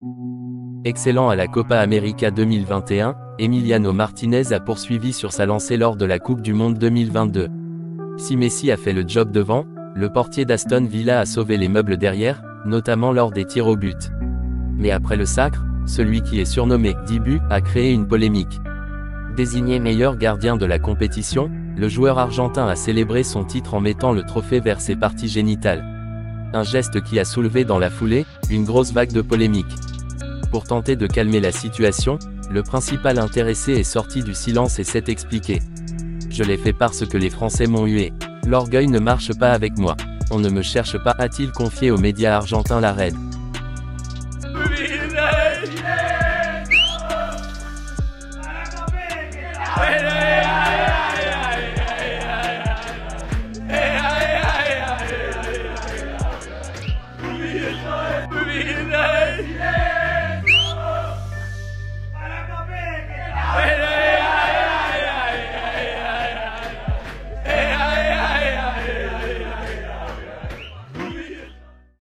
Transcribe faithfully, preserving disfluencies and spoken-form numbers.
Excellent à la Copa América deux mille vingt et un, Emiliano Martinez a poursuivi sur sa lancée lors de la Coupe du Monde deux mille vingt-deux. Si Messi a fait le job devant, le portier d'Aston Villa a sauvé les meubles derrière, notamment lors des tirs au but. Mais après le sacre, celui qui est surnommé « Dibu » a créé une polémique. Désigné meilleur gardien de la compétition, le joueur argentin a célébré son titre en mettant le trophée vers ses parties génitales. Un geste qui a soulevé dans la foulée, une grosse vague de polémique. Pour tenter de calmer la situation, le principal intéressé est sorti du silence et s'est expliqué. Je l'ai fait parce que les Français m'ont hué. L'orgueil ne marche pas avec moi. On ne me cherche pas, a-t-il confié aux médias argentins la Red.